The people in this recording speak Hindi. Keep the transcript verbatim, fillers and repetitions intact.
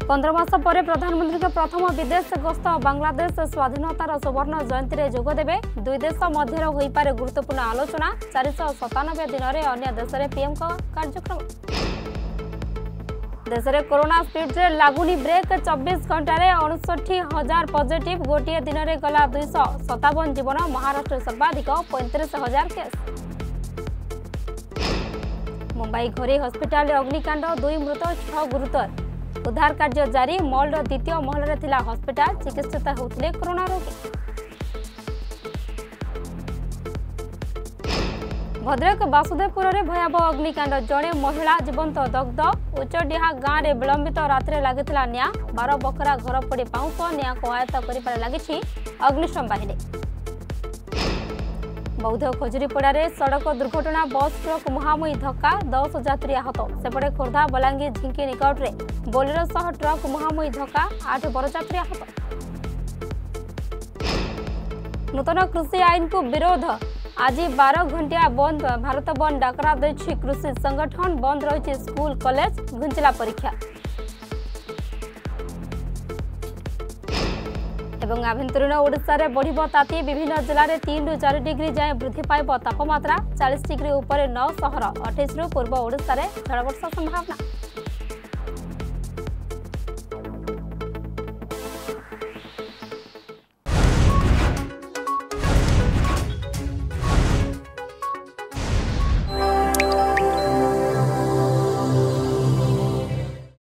पंद्रह मास पर प्रधानमंत्री के प्रथम विदेश गस्त बांग्लादेश स्वाधीनतार सुवर्ण जयंती में जोगदेवे दुई देश मध्य हो पारे गुरुत्वपूर्ण आलोचना चार सौ सतानबे दिन में अन्य देश में पीएम का कार्यक्रम। देश में कोरोना स्पीड रे लागुनी ब्रेक चौबीस घंटे अड़सठी हजार पॉजिटिव गोटे दिन में गला दुई सतावन जीवन महाराष्ट्र सर्वाधिक पैंतीस हजार केस। मुंबई घोरी हस्पिटाल अग्निकांड दुई मृत छह गुरुतर उद्धार कार्य जारी मॉल द्वितीय महल थिला हस्पिटाल चिकित्सित होते कोरोना रोगी। भद्रक वासुदेवपुर में भयावह अग्निकांड जड़े महिला जीवंत दग्ध उच्चडीहा गाँव में विलंबित रात्रि लगी निआ बार बकरा घर पड़ी पाउंस निआ को आयत्त कर लगी अग्निशम बाहिनी। बौद्ध खजुरीपड़ा सड़क दुर्घटना बस ट्रक मुहांमुही धक्का दस यात्री आहत। सेपटे खोर्धा बलांगीर झिंकी निकट में बोलेरो सह ट्रक मुहांमुही धक्का आठ बरयात्री आहत। नूतन कृषि आईन को विरोध आज बारह घंटिया बंद भारत बंद डाकरा देछि कृषि संगठन बंद रही स्कूल कॉलेज घुंचला परीक्षा। एवं आभ्यंतरीण ओडिशा रे बढ़िबो ताती विभिन्न जिले में तीन रु चार डिग्री जाए वृद्धि पाइब तापमात्रा चालीस डिग्री उपर नौ सहर अठाईस रु पूर्व ओडिशा रे झड़ वर्षा संभावना।